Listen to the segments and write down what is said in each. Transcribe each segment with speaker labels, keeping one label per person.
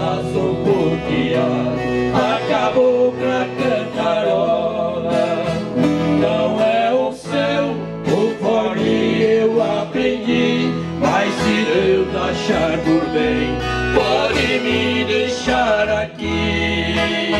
Speaker 1: coração bloqueado, acabou pra cantarola. Não é o céu conforme eu aprendi, mas se Deus achar por bem, pode me deixar aqui.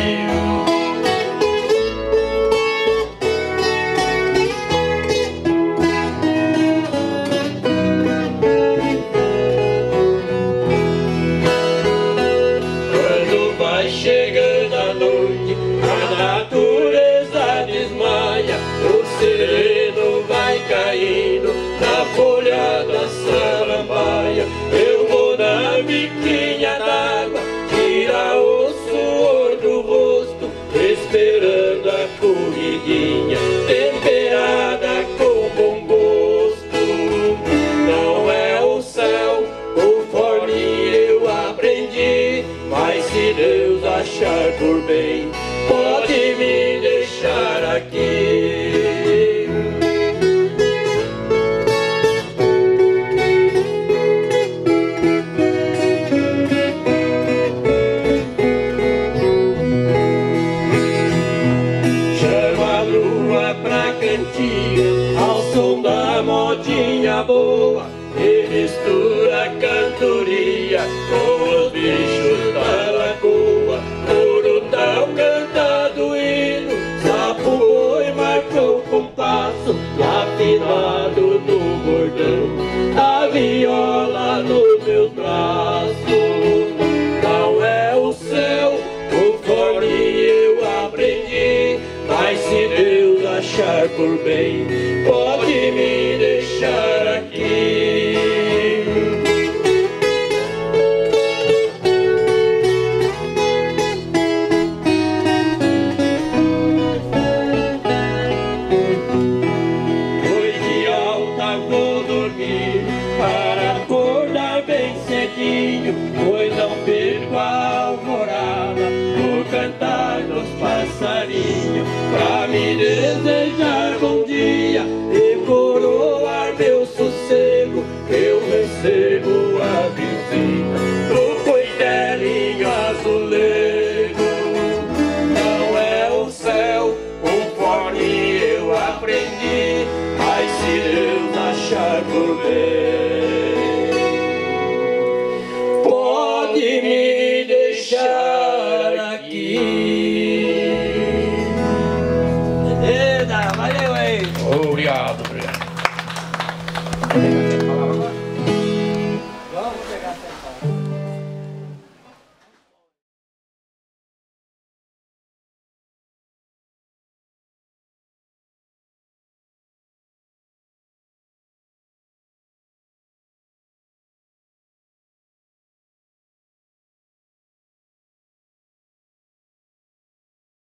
Speaker 1: Quando vai chegando a noite, a natureza desmaia, o sereno vai caindo na folha da samambaia. Eu vou na biquinha d'água, tirar o suor do rosto, esperando a corridinha temperada com bom gosto. Não é o céu conforme eu aprendi, mas se Deus achar por bem, pode me deixar aqui. Pra cantiga, ao som da modinha boa, e mistura cantoria com os bichos da lagoa. Urutau cantado hino, sapo boi marcou o compasso, afinado no bordão, a viola nos meus braços. Não é o céu conforme eu aprendi, mas se Deus achar por bem, pode me deixar aqui. Noite alta vou dormir para acordar bem cedinho, pois não perco a alvorada no cantar dos passarinhos, pra me desejar bom dia e coroar meu sossego. Eu recebo a visita do coitelinho azulego. Não é o céu conforme eu aprendi, mas se Deus achar por bem, pode me deixar aqui. Valeu aí!
Speaker 2: Obrigado.